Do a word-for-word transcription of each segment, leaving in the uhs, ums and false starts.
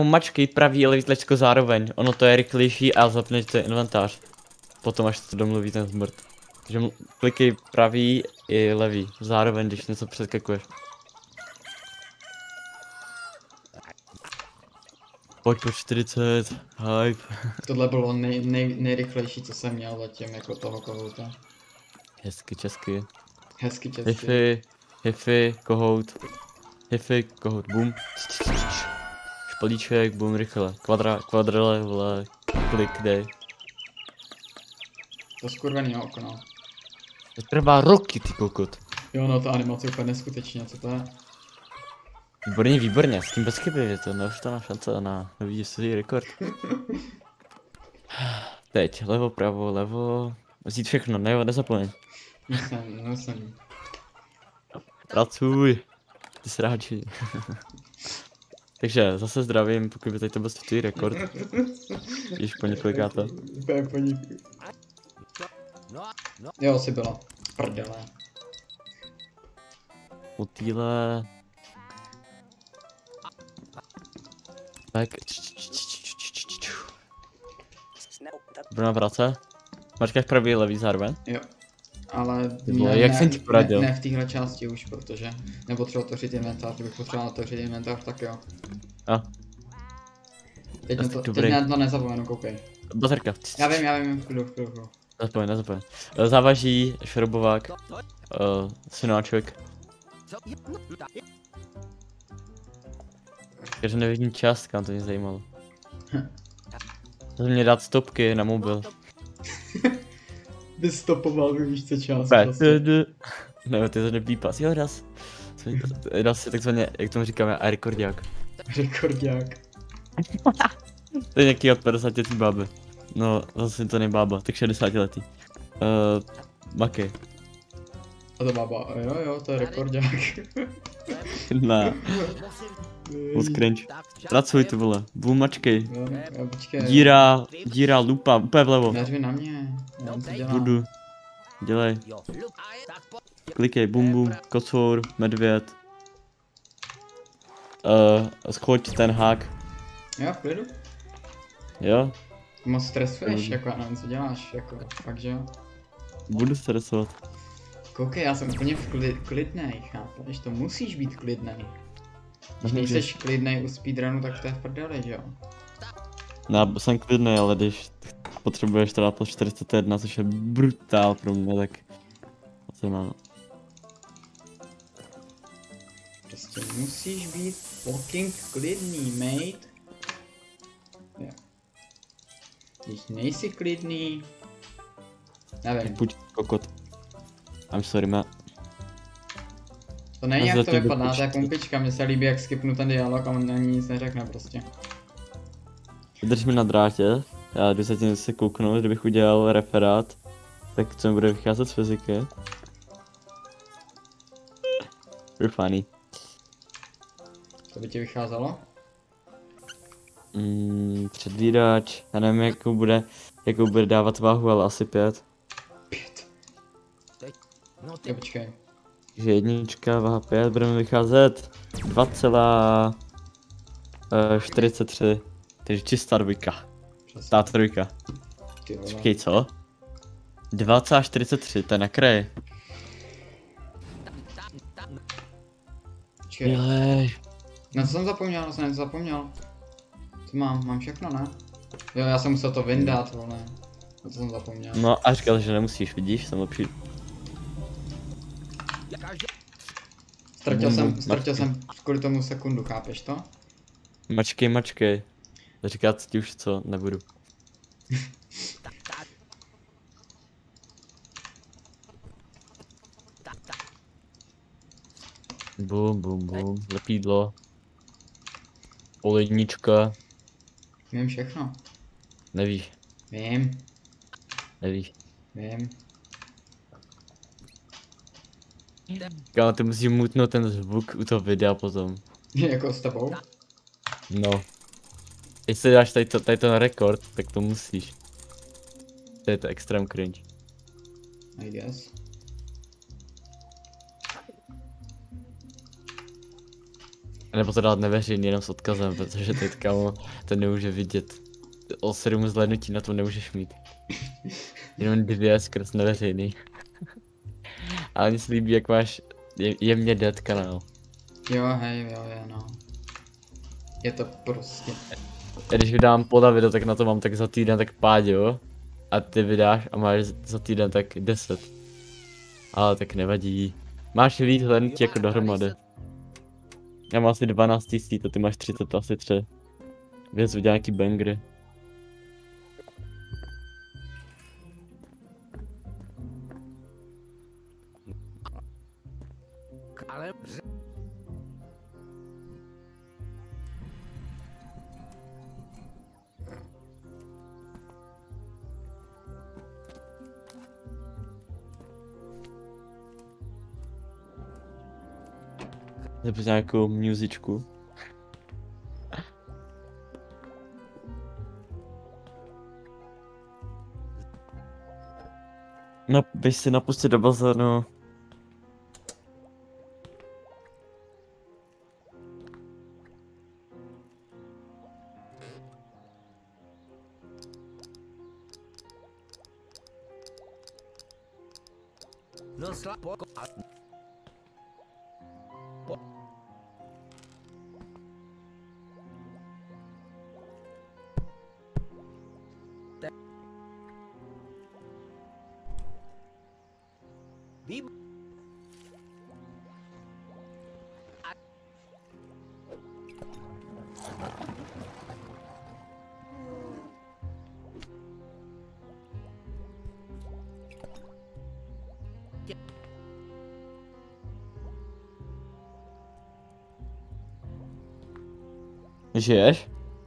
Mačkej pravý a levý tlačítko zároveň. Ono to je rychlejší a zapnete inventář. Potom až to domluví ten zmrt. Takže klikej pravý i levý zároveň, když něco přeskakuješ. Pojď po čtyřicet, hype. Tohle bylo nej, nej, nejrychlejší, co jsem měl zatím, jako toho kohouta. Hezky česky. Hezky česky. Hify, hify, kohout. Hify, kohout, boom. Špalíček, boom, rychle. Kvadra, kvadrele, vole, klik, dej. To skurvenýho okno. To trvá roky, ty kokot. Jo, no, ta animace je úplně neskutečně, co to je? Výborně, výborně, s tím bez chyby, je to neuvěřitelná šance na nový svůj rekord. Teď, levo, pravo, levo, vzít všechno, ne, nezapomeň. Myslím, myslím. Pracuj, ty sráči. Takže zase zdravím, pokud by teď to byl tvůj rekord. Když po několikáte. Úplně po něk... Jo, asi byla. Prdele. U týhle... Tak... Budu na práce. Mačkáš pravý levý zároveň? Jo. Ale ne, jak ne, jsem ti poradil? Ne, ne v téhle části už, protože nepotřeboval otevřít inventář, kdybych potřeboval otevřít inventář, tak jo. A. Teď, na to, teď na to nezapomenu, koukej. Bazarka. Já vím, já vím, v klidu, v klidu, v klidu. Nezapomeň, nezapomeň. Závaží, šrobovák, uh, synáček. Takže nevidím čas, kam to mě zajímalo. To mě dát stopky na mobil. By stopoval, by víš co čas. Ne, ty to nepípas, jo, raz. Raz je takzvaně, jak tomu říkáme, a rekordiák. Rekordiák. To je nějaký od padesát letý báby. No, zase to nebába, tak šedesát letý. Uh, Makej. A to bába, jo jo, to je rekordiák. Ne. Moc cringe. Pracuj ty vole, boom, mačkej. Jo, jo, počkej. Díra, díra, lupa, úplně vlevo. Neřvi na mě, já to dělám. Budu. Dělej. Klikej, bum bum, kocour, medvěd. Uh, schoď ten hák. Jo, v klidu. Jo? Moc stresuješ, Mm. jako já nevím, co děláš, jako, fakt že jo. Budu stresovat. Koukej, já jsem úplně v kli klidnej, chápeš, to musíš být klidnej. Když Nemůžeš. nejseš klidnej u speedrunu, tak to je v prdeli, že jo. No, já jsem klidný, ale když potřebuješ teda po čtyřicet jedna, což je brutál pro mě, tak asi mám. Prostě musíš být fucking klidný, mate. Jo. Když nejsi klidný... Nevím, Půjď, kokot. I'm sorry, ma. to není Já jak to zatím vypadá, dopočtu. to je kumpička, mně se líbí jak skipnu ten dialog a on ani nic neřekne prostě. Vydrž mi na drátě, já jdu se tím se kouknout, kdybych udělal referát, tak co mi bude vycházet z fyziky. You're funny. Co by ti vycházelo? Mm, předvídač, já nevím jakou bude, jakou bude dávat váhu, ale asi pět. Pět. Jo, počkej. Takže jednička, váha pět, budeme vycházet dva celá čtyřicet tři. Takže čistá dvojka. Přesně. Ta trojka. Ty vole. Počkej, co? dva celá čtyřicet tři, to je na kraji. Počkej. Jej. Na co jsem zapomněl, na co jsem zapomněl? Co mám? Mám všechno, ne? Jo, já jsem musel to vyndat, vole. Na co jsem zapomněl? No a říkal, že nemusíš, vidíš, jsem lepší. Ztratil Bum, jsem, bum, ztratil mačkej. jsem kvůli tomu sekundu, chápeš to? Mačkej, mačkej. Říkat ti už co, nebudu. Bum, bum, bum, lepídlo. Olejnička, Vím všechno. nevíš, Vím, nevíš. vím. Kámo, ty musíš mutnout ten zvuk u toho videa potom. Jako s tebou? No. Jestli dáš tady to, tady to na rekord, tak to musíš. To je to extrém cringe. I guess. Nebo to dát neveřejný, jenom s odkazem, protože teď kámo, to nemůže vidět. O sedm zhlédnutí na to nemůžeš mít. Jenom dvě skrz neveřejný. Ale mně se líbí, jak máš je, jemně dead kanál. Jo, hej, jo, je, no. Je to prostě. A když vydám poda video, tak na to mám tak za týden tak pát, jo? A ty vydáš a máš za týden tak deset. Ale tak nevadí. Máš víc hlednutí jako dohromady. Já mám asi dvanáct tisíc a ty máš třicet asi tři. Věc udělá nějaký bangry. Ale Zapři nějakou muzičku. No, běž si napustit do bazénu. no slabo. Vím. Žiješ?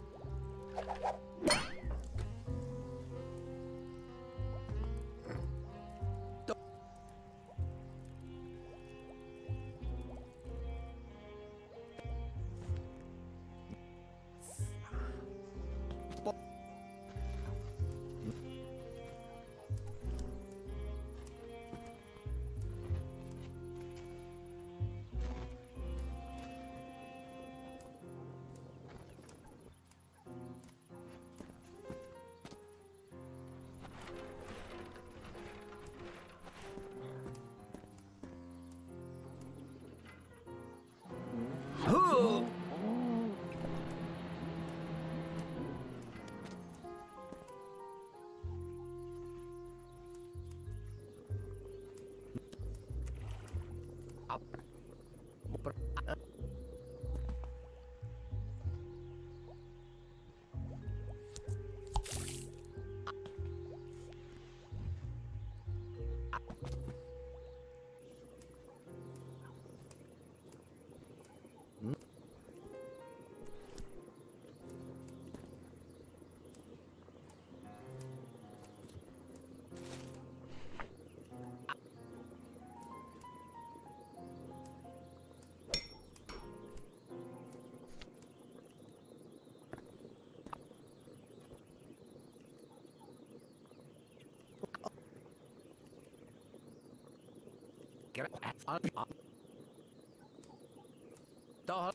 Tohle.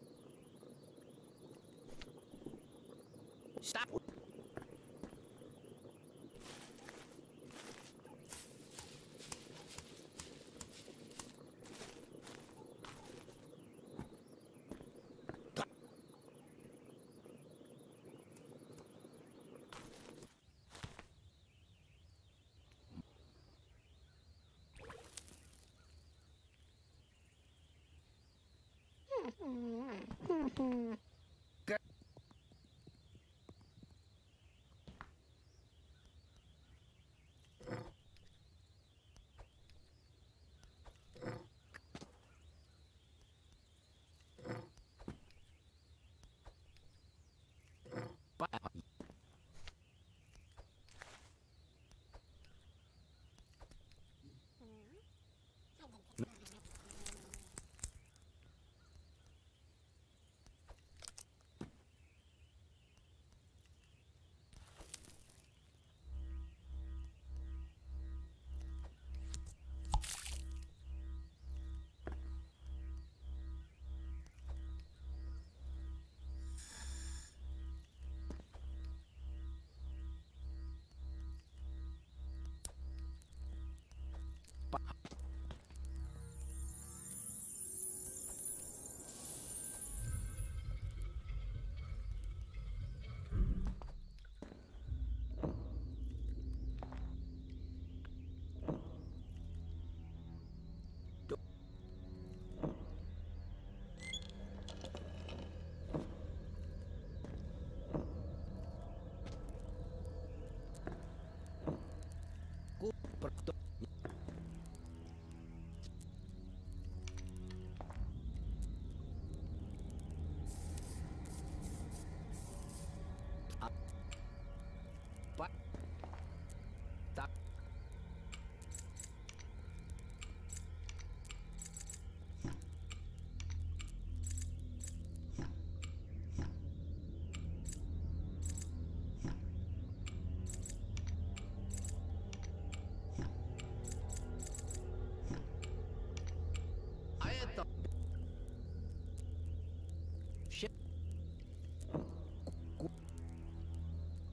Stop.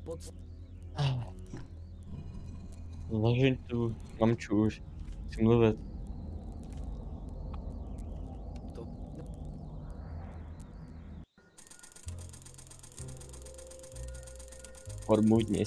pod... Zložím tu mamču už. Chci mluvit. To... Formudně.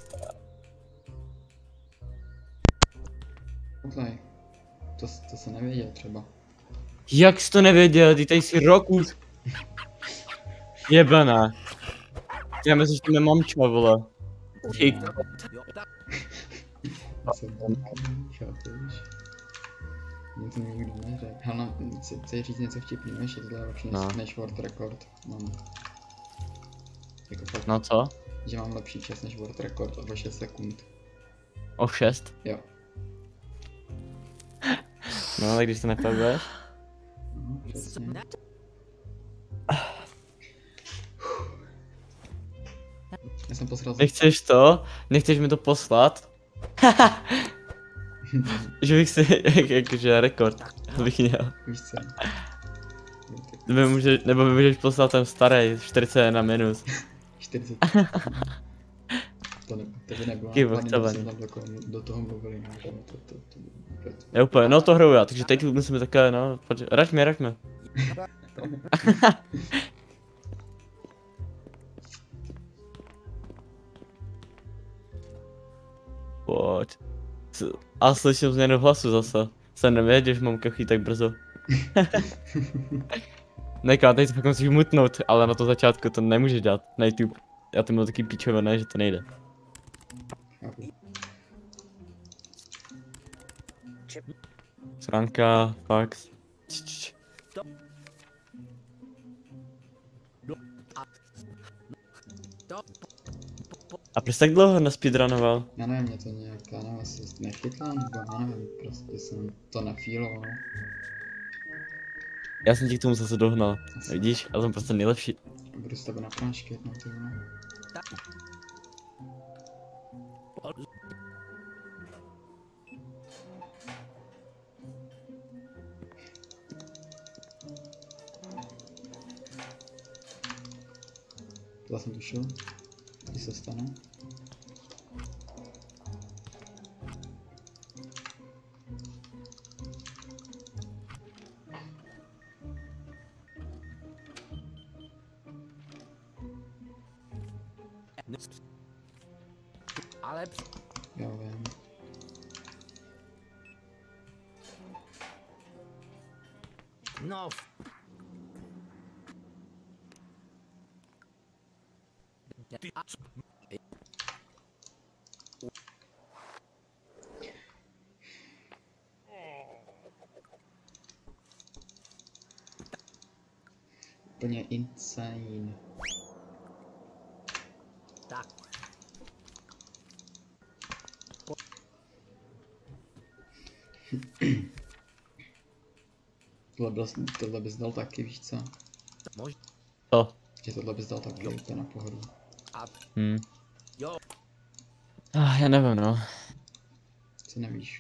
Kotlej. To, to se nevěděl třeba. Jak jsi to nevěděl, ty tady jsi rok už. Jebaná. Já myslím, že to je mamča, vole. Ty Jo, tak. Já jsem tam chápeš. Mě to nikdo neřekl. Hele, chci říct něco vtipného, že tohle je lepší No. než World Record. Mám. Jako fakt, No co? že mám lepší čas než World Record o šest sekund. O šest? Jo. No, ale když to nepaguješ? No, přesně. Já jsem posral za... Nechceš to? Nechceš mi to poslat? Že bych si, jak, jakože rekord bych měl. Víš co? Nebo, může, nebo mi můžeš poslat ten starý, čtyřicet jedna minus. čtyřicet. To, ne, to by nebylo Kyvo, nápadně, chce kdyby jsme tam do, koho- do toho mluvili, no, že to, to, to, to, to, Je úplně, no to hraju já, takže teď musíme takové, no, pojď, raď mě, raď mě. Pojď. S- A slyším změnu hlasu zase. Jsem nevěděl, že mám kachy tak brzo. Neká, teď to fakt musíš mutnout, ale na to začátku to nemůžeš dát na YouTube. Já to měl taky píčované, že to nejde. chápu. Sranka, fax. Č, č, č. To... A proč tak dlouho nespeedrunoval? Já nevím, mě to nějak, já nevím, jestli nechytla, nebo já nevím, prostě jsem to nefíloval. Já jsem ti k tomu zase dohnal. Vidíš, já jsem prostě nejlepší. Budu s tebe na prášky jednou, ty vole. Já jsem tušil, co se stane. Ale... Já vím. No... Ty a co? Úplně insane. Tak. Tohle, byl, tohle bys dal taky, víš co? Možná. To. Že tohle bys dal taky, to je na pohodu. Hm. Jo. Ah, já nevím, no. Co nevíš?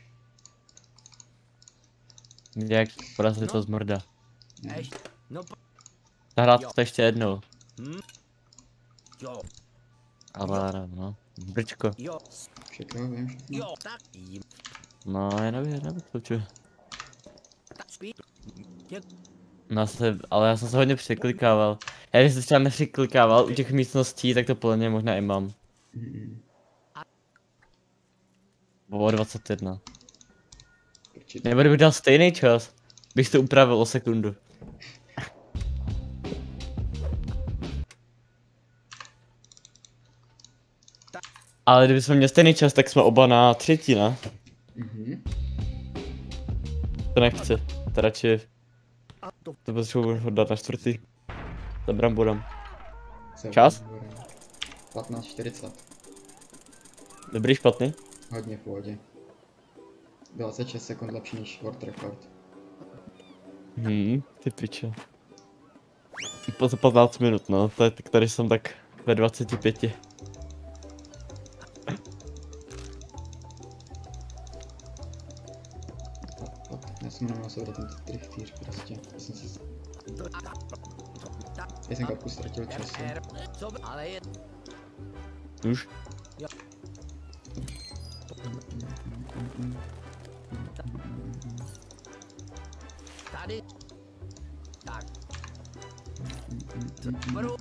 Jak porazit to z morda. Ne. Ještě. No... po- Zahrát Jo. to ještě jednou. Hm? Jo. Ale no. Brčko. Jo. Všechno vím, všechno. Jo. Tak. Jím. No, já nevím, já nevím, kluče. Tak spí. Děk... No, já jsem se, ale já jsem se hodně překlikával. Já když jsem se třeba nepřeklikával u těch místností, tak to podle mě možná i mám. Mm-mm. O dvacet jedna. Určitě. Nebo kdybych dal stejný čas, bych to upravil o sekundu. Ale kdybychom měli stejný čas, tak jsme oba na třetí, ne? Mhm. To nechci. To radši, A to... to potřebuji dát na čtvrtý. Za bramborem. Se Čas? bude. patnáct čtyřicet. Dobrý, špatný? Hodně v pohodě. dvacet šest sekund lepší než World Record. Hmm, ty piče. Po za patnáct minut, no, to je, tady jsem tak ve dvaceti pěti. Já jsem neměl se ten trichtýř prostě. Já jsem si... Já jsem kapku ztratil času. R, co? Ale je... Už? Tady. Tak. Beru.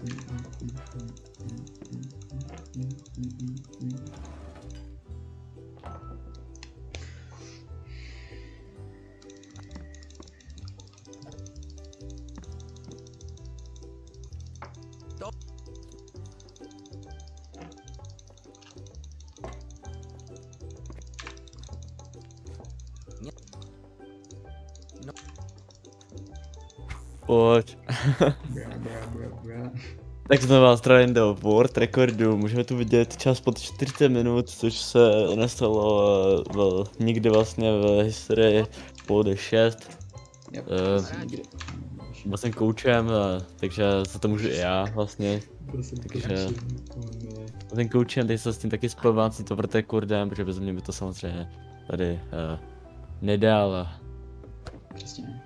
Pojď. Bra, bra, bra, bra. Tak znovu zdravím do World Recordu, můžeme tu vidět čas pod čtyřicet minut, což se nestalo v, nikdy vlastně v historii pod šest. Yep, Eh, asi nikdy. Byl jsem koučem, takže za to můžu i já vlastně. Byl jsem takže- koučem, oh ne. Byl jsem koučem, teď se s tím taky spojovám s tímto rekordem, protože bez mě by to samozřejmě tady uh, nedal. Přesně.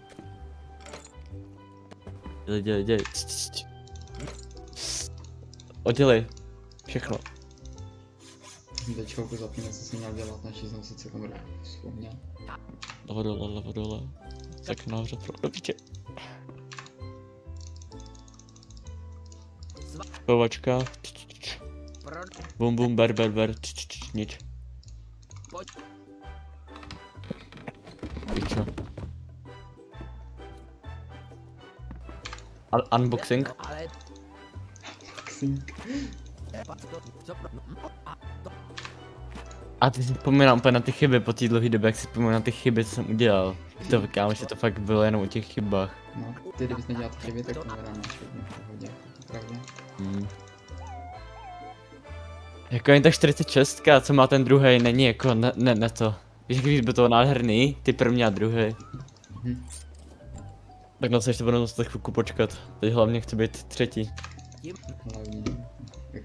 Dělej, dělej, dělej. Č, č, č. Oddělej. Všechno. Jsem teď chvilku zapomněl, co jsem měl dělat, naši jsem si celkem vzpomněl. Levo dole, levo dole. Tak nahoře pro do píče. Kovačka. Č, č, č. Pro. Bum bum ber ber ber. Č, č, č, nič. Pojď. Pičo. Un unboxing. Ale. Xing. Pak to. Co pro. A to. A ty si vzpomínám úplně na ty chyby po té dlouhé době, jak si vzpomínám na ty chyby, co jsem udělal. To kámo, že to fakt bylo jenom o těch chybách. No, ty kdybys nedělal ty chyby, tak to nedáme všechno v pohodě, to je pravda. Hmm. Jako jen tak čtyřicet šest, co má ten druhý, není jako ne, ne, ne to. Víš, jak by to nádherný, ty první a druhý. Mhm. Tak no se ještě budu muset chvilku počkat. Teď hlavně chci být třetí. Hlavní. Jak...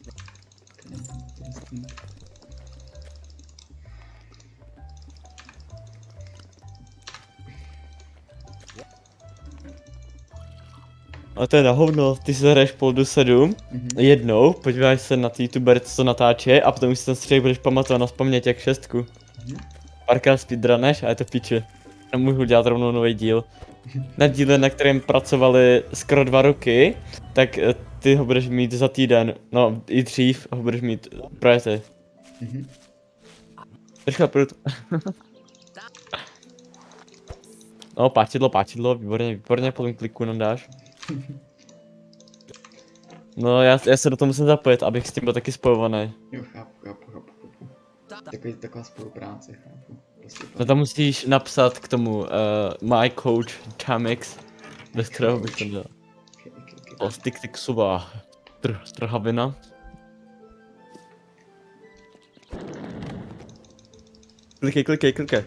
A to je na hovno, ty si zahraješ půl do sedm, Mhm. jednou, podíváš se na ty youtubery, co to natáče, a potom už si ten střih budeš pamatovat na vzpomnět jak šestku. Mhm. Párkrát speedruneš a je to piče. Nemůžu dělat rovnou nový díl. Na díle, na kterém pracovali skoro dva roky, tak eh, ty ho budeš mít za týden, no i dřív ho budeš mít právě ty. Mhm. Rychle půjdu. No, páčidlo, páčidlo, výborně, výborně, potom kliku nám dáš. No, já, já se do toho musím zapojit, abych s tím byl taky spojovaný. Jo, chápu, chápu, chápu, chápu. Takový, taková spolupráce, chápu. Prostě No tam musíš napsat k tomu uh, my coach Chamix, bez kterého bych to dělal. Okay, okay, okay. Plastik Tixová tr strhavina. Klikej, klikej, klikej.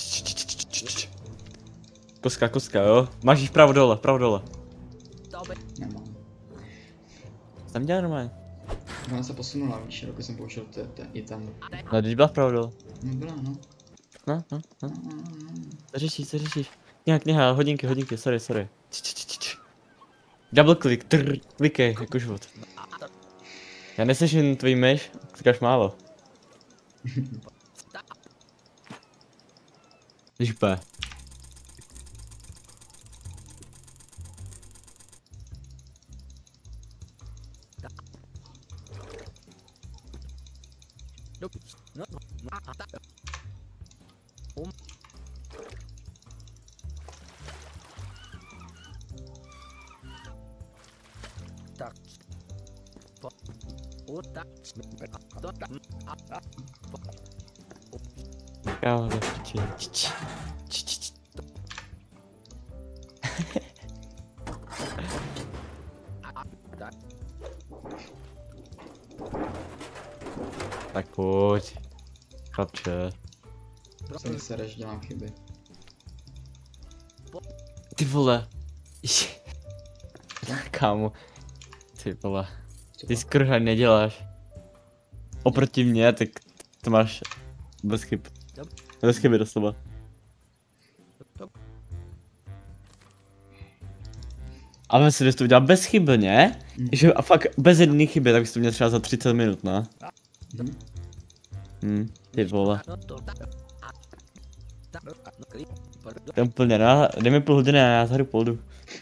Koska, koska, jo? Máš jí vpravo dole, vpravo dole. Nemám. Co tam dělá normálně? Ona se posunula, víš, dokud jsem poušel te, te, i tam. No, když byla vpravo dole. No byla, no. No, no, no. No, no, no. Co řešíš, co řešíš? Kniha, kniha, hodinky, hodinky, sorry, sorry. Č, č, č, č. Double click, trrr, klikej, jako život. Já neslyším tvůj myš, klikáš málo. Žpe. No, no, a tak. Um. Tak. Po. O tak. To tak. A tak. Kámo, do piči. Č, č, č, č, č. Tak. Tak pojď. Chlapče. Se mi sereš, dělám chyby. Ty vole. Kámo. Ty vole. Ty skrhaj neděláš. Oproti mně, tak to máš bez chyb. Bez chyby doslova. Ale si bys to udělal bezchybně, Mm. že a fakt bez jedné chyby, tak bys to měl třeba za třicet minut, ne? Hm? Hm, ty vole. No to tak. To je úplně na, jde mi půl hodiny a já zahru poldu.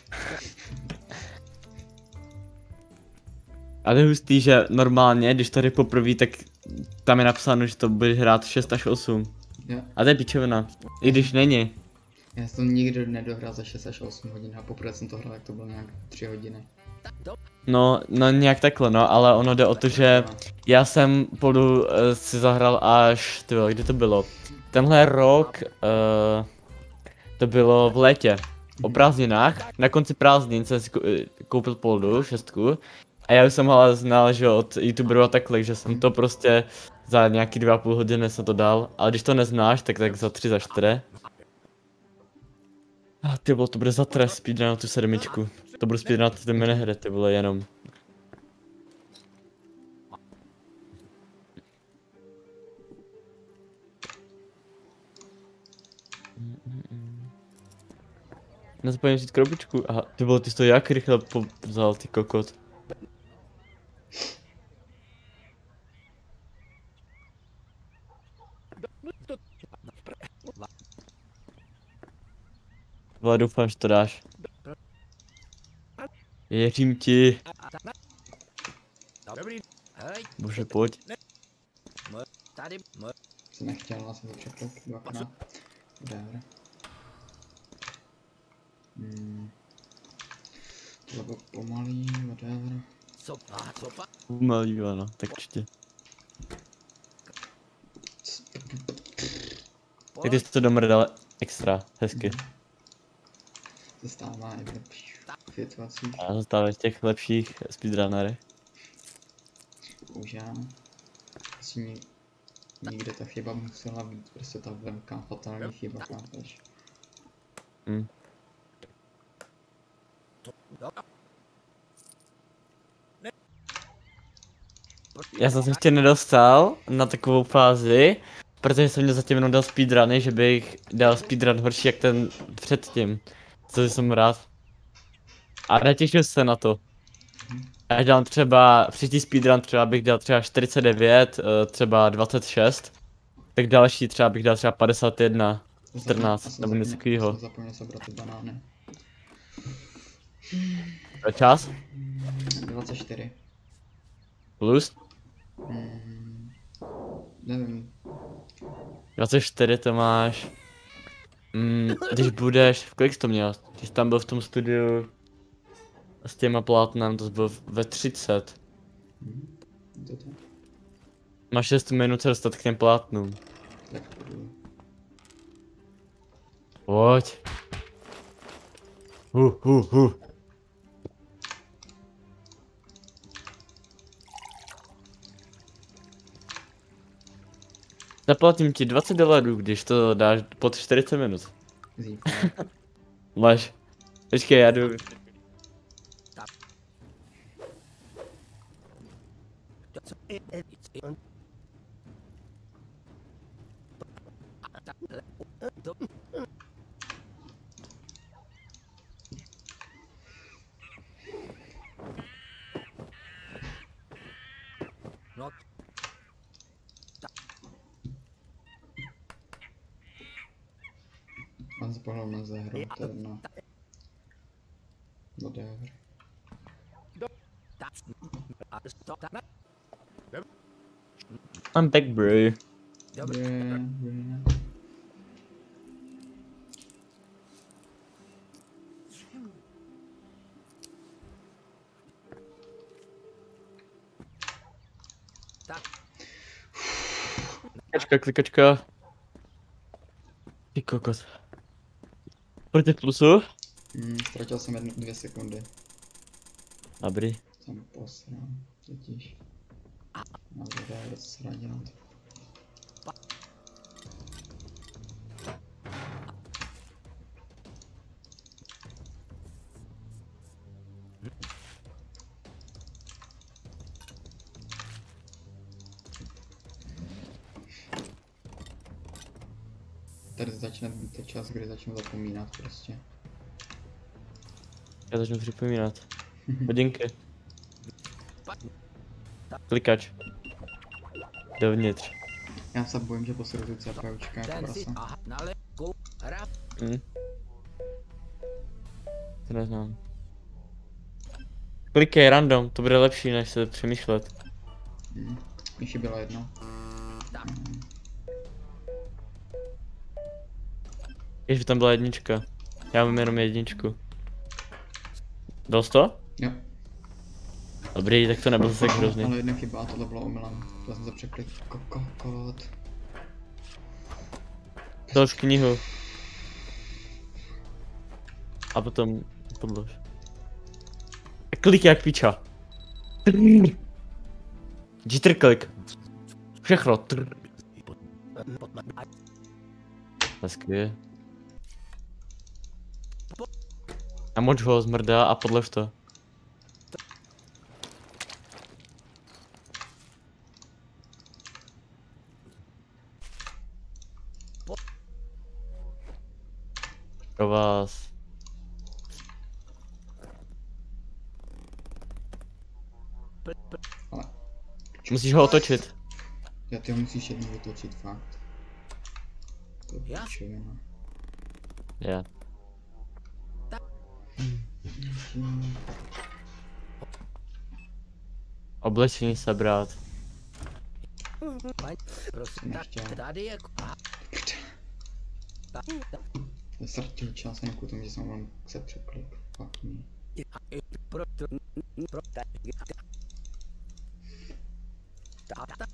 Ale je hustý, že normálně, když tady poprvé, tak tam je napsáno, že to budeš hrát šest až osm. Jo. A to je pičovina. I když není. Já jsem to nikdy nedohrál za šest až osm hodin a poprvé jsem to hrál, jak to bylo nějak tři hodiny. No, no nějak takhle no, ale ono jde o to, že já jsem poldu uh, si zahrál až, tyjo, kdy to bylo? Tenhle rok, uh, to bylo v létě. O prázdninách, na konci prázdnin jsem si kou- koupil poldu, šestku. A já už jsem ho ale znal, že od youtuberů a takhle, že jsem to prostě za nějaký dva a půl hodiny jsem to dal. Ale když to neznáš, tak tak za tři, za čtyři. A ty vole, to bude za trest speedrun tu sedmičku. To budu speedrun ty minihry, ty vole, jenom. Nezapomněl vzít krabičku. Aha, ty vole, ty jsi to jak rychle vzal, ty kokot. Vole, doufám, že to dáš. Věřím ti. Dobrý. Hej, Bože, pojď. tady. Jsem nechtěl, ale jsem to překlep dvakrát. Whatever. Hmm. Tohle bylo pomalý, whatever. Sopa, sopa. Umalý, ano, tak určitě. Tak ty jsi to domrdal extra, hezky. Se stává i v lepších situacích. A zůstáváš v těch lepších speedrunnerech. Už já. Asi ni- nikde ta chyba musela být, prostě ta velká fatální chyba, chápeš? Hm. Já jsem se ještě nedostal na takovou fázi, protože jsem měl zatím jenom dal speedruny, že bych dal speedrun horší jak ten předtím. Což jsem rád. A netěšil se na to. Já dám třeba, příští speedrun třeba bych dal třeba čtyřicet devět, eh, třeba dvacet šest. Tak další třeba bych dal třeba padesát jedna, čtrnáct, nebo něco takového. Jsem zapomněl sebrat ty banány. Čas? dvacet čtyři. Plus? Hmm. Nevím. dvacet čtyři to máš. Mm, když budeš, v kolik jsi to měl? Když tam byl v tom studiu s těma plátnem, to byl ve třicet. Hmm. To to. Máš šest minut se dostat k těm plátnům. Tak půjdu. Pojď. Hu, hu, hu. Zaplatím ti dvacet dolarů, když to dáš pod čtyřicet minut. Zítra. Máš. Počkej, já jdu. No, Mám zapohnul na zahru, to je jedno. Whatever. I'm back, bro. Yeah, yeah. Klikačka, klikačka. Ty kokos. Pojďte v plusu. Hmm, ztratil jsem jednu, dvě sekundy. Dobrý. Jsem posral, totiž. No, whatever, co se dá dělat. Tady začne být čas, kdy začnu zapomínat prostě. Já začnu připomínat. Hodinky. Klikač. dovnitř. Já se bojím, že posledu tu CPUčka jako Ten si prasa. aha, nale, go, rap. Hm. To neznám. Klikej random, to bude lepší, než se přemýšlet. Hm. Mi chyběla jedna. Tak. Hm. Jež tam byla jednička. Já mám jenom jedničku. Dal jsi to? Jo, Dobrý, tak to nebyl zase tak hrozný. ale jedna chyba, tohle bylo omylem. To jsem se překlik. Koko, kód. Dalož knihu. A potom podlož. Klik jak piča. Jitter klik. Všechno. Trrr. Hezky. Namoč ho zmrdá a podlož to. Pro vás. Ale Musíš ho otočit. já ty ho musíš jednou vytočit, fakt. To je Já? pičovina. Je. Oblečení sebrat. Prosím, tak Nechtěl. tady je, aha, tak, tak, Ztratil čas nějakou tomu, že jsem vám se překlik. Fakt mi. pro, pro, pro, tak, tak, tak,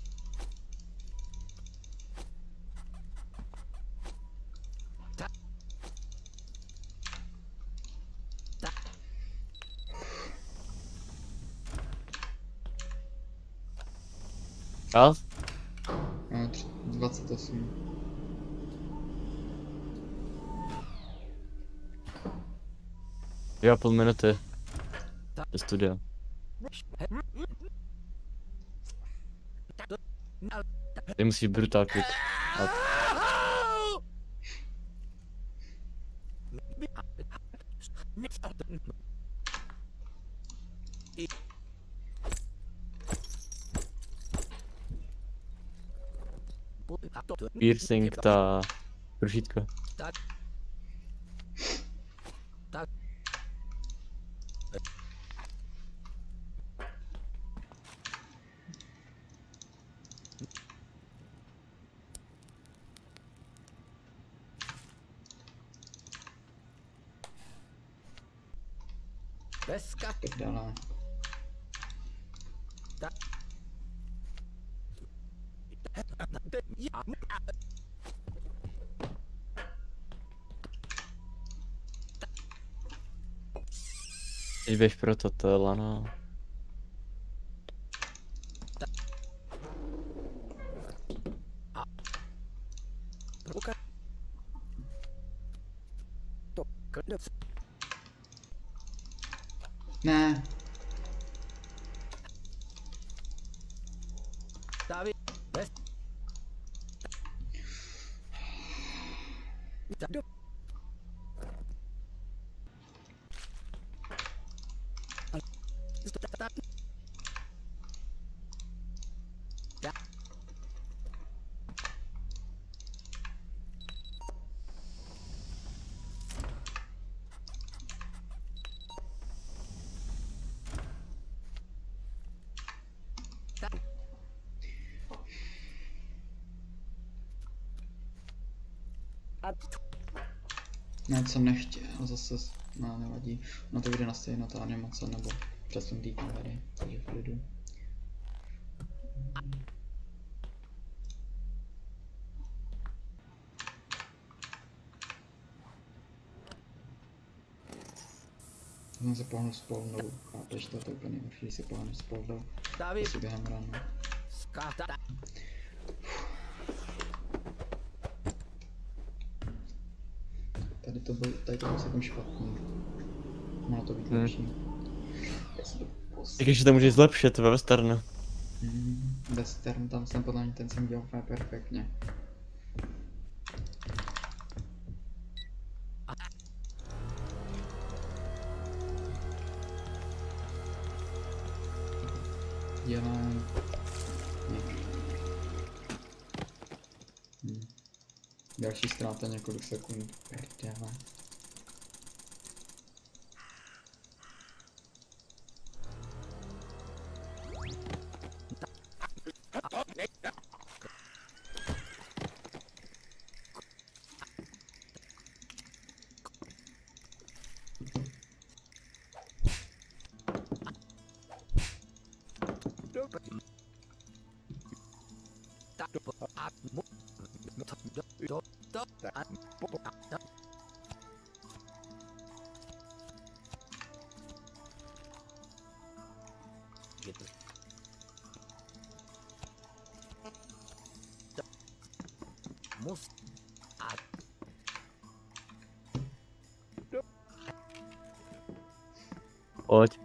A? A tři- dvacet osm. Dvě a půl minuty. Do studia. Ty musíš brutál klik. A piercing, ta rušítka. tak, tak, Peska, Prdele. já, Teď běž pro toto, Lana. proka, to, krnec, Ne, David, bez, tak, do, tak, a ne, co nechtěl, zase, s- no, nevadí. No to vyjde na stejno ta animace, nebo přesun tý kamery, takže v klidu. Jsem se pohnul s polnou, chápeš to, to je úplně nejhorší, když si pohnu s polnou, David, asi během ranu. skata, Tady to byl, tady to byl celkem špatný. Mohlo to být Hmm. lepší. Já jsem to pos... Jak ještě to můžeš zlepšit ve westernu. Mm, Western, tam jsem podle mě ten jsem dělal úplně perfektně. Dělám... Ne. Další ztráta několik sekund. Prdele. Mus. Pojď.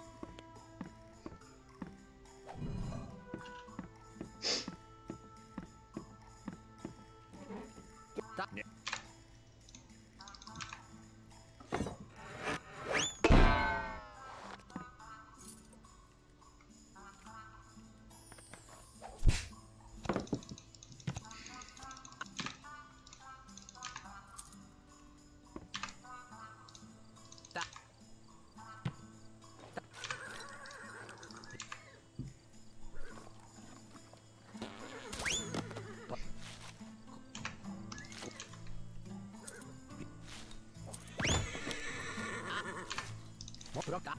Proka.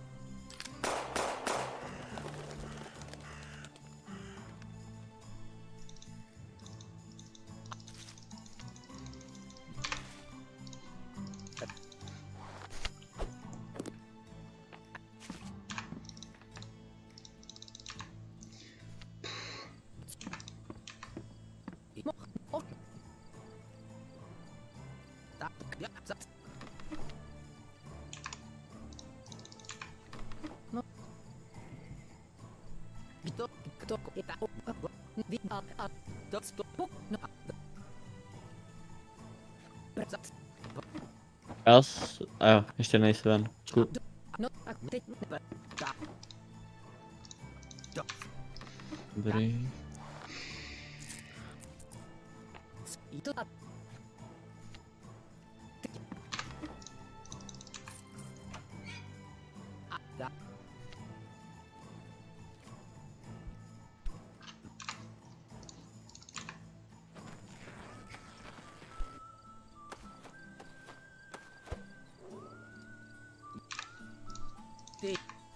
Tak, ja, za- Kto, kto, kita, di, a, a, to, to, no, a, Já s... A jo, ještě nejsem ven. Ku... no, a, ty, ne, ta, to, Dobrý. i to, a, a, da, ty,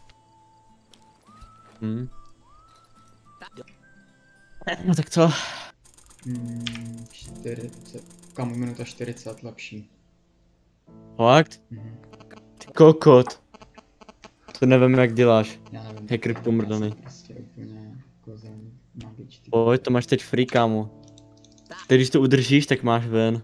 Hm. ta, do, No tak co? Hmm, čtyřicet. Kam minuta čtyřicet lepší. Fakt? Mhm. Ty kokot. To nevím jak děláš. Já nevím. Hacker to je pomrdaný. Prostě úplně kozel magičtý. Pojď, to máš teď free, kámo. Teď když to udržíš, tak máš ven.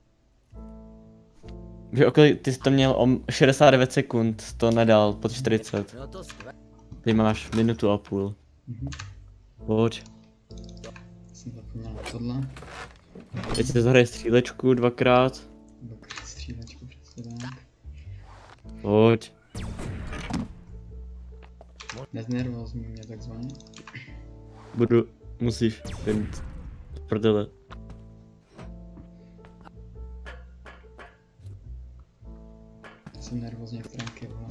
Že okolo, ty jsi to měl o šedesát devět sekund, to nedal pod čtyřicet. no to skvěle, Ty máš minutu a půl. Mhm. Pojď. Jsem zapomněl na tohle. Teď si zahraje střílečku dvakrát. Dvakrát střílečku přesně tak. Pojď. Neznervózní mě takzvaně. Budu, musíš, pint. Prdele. Jsem nervózně jak tránky, vole.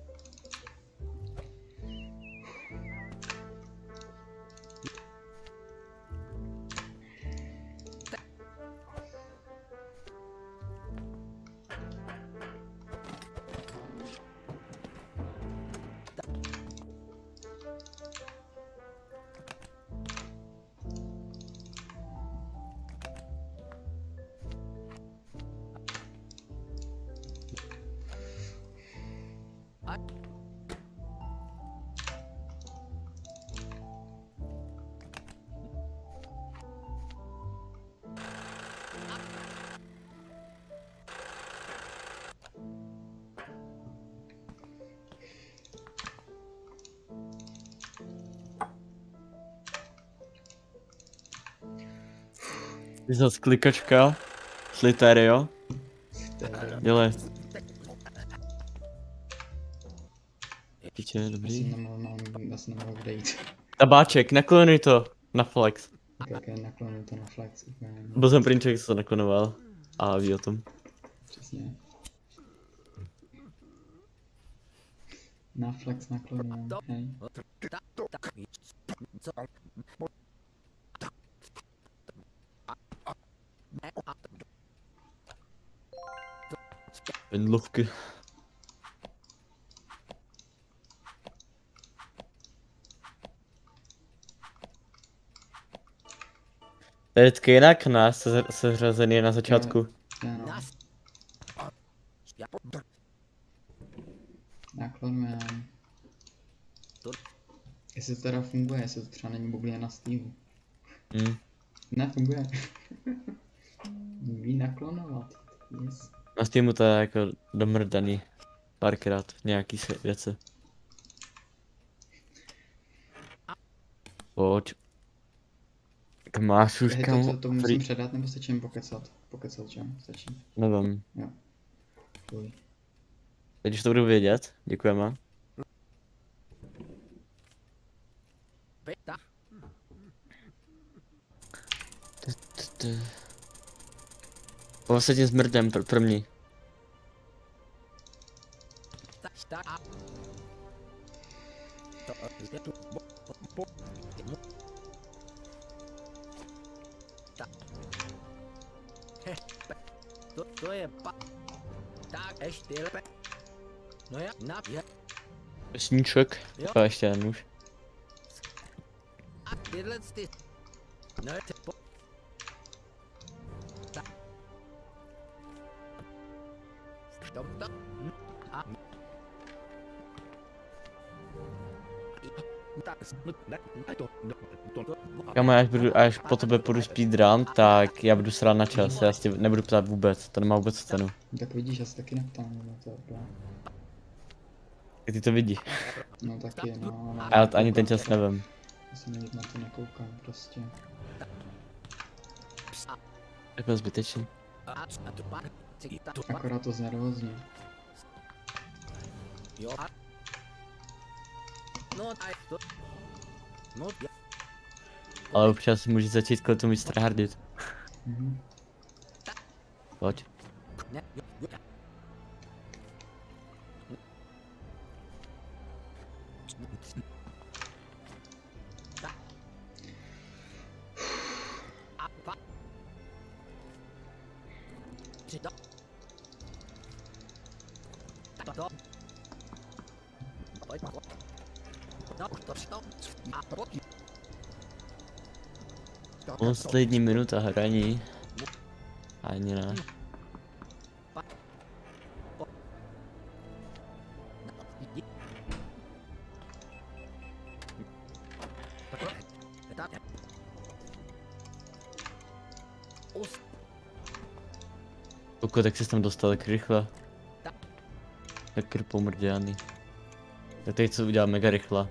Ty zas klikačka. Sliterio. Stereo. Dělej. Píče, Já dobrý. jsem nemohl, no, já jsem nemohl odejít. Tabáček, naklonuj to. Na flex. Tak jak je naklonil to na flex úplně. no. Byl jsem první člověk, co to naklonoval. A ví o tom. Přesně. Na flex naklonil, hej. Pendlovky. To je vždycky jinak nás seřazený na začátku. Já no. Nas. Ja. Naklonujeme. Jestli to teda funguje, jestli to třeba není bublě na Steamu. Hmm. Nefunguje. Ví naklonovat. Yes. Na Steamu to je jako domrdaný. Párkrát nějaký se věci. Pojď. Jak máš už Hej, kam? to, to, to musím předat, nebo stačí jen pokecat? Pokecat, že? Stačí. Nevím. Jo. Fuj. Teď už to budu vědět. Děkujeme. Beta. Povase tím smrdem pro, pro mě. Ta. Ta. To je tu. Bo. Ta. He. To, to je pa. Tak ještě lepe. No ja, na je. Sníček. Jo. A ještě jeden už. A tyhle ty. No je po. Ta. Stop, stop. A. Kamo, až, budu, až po tebe půjdu speedrun, tak já budu srát na čas, já si nebudu ptát vůbec, to nemá vůbec cenu. Tak vidíš, já se taky neptám, no to je dobré. Jak ty to vidíš? No taky, no. no A já ani ten čas nevím. Já se nejít na to nekoukám, prostě. Tak byl zbytečný. Akorát to znervozní. Jo. No, a to. No, ja. Ale občas můžeš začít kvůli tomu víc tryhardit. Mhm. Pojď. Ne, jo, jo. A pa. Přidá. To. Pojď, pojď. No, to stop. A pojď. Poslední minuta hraní. Ani ne. Pokud tak se tam dostal tak rychle. Tak krpomrděný. Tak teď co udělám mega rychle.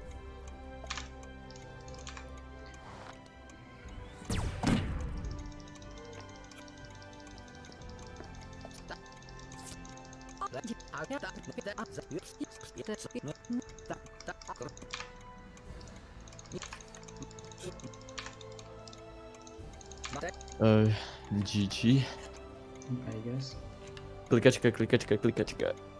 Uh, G G. I guess. Klikačka, klikačka, klikačka.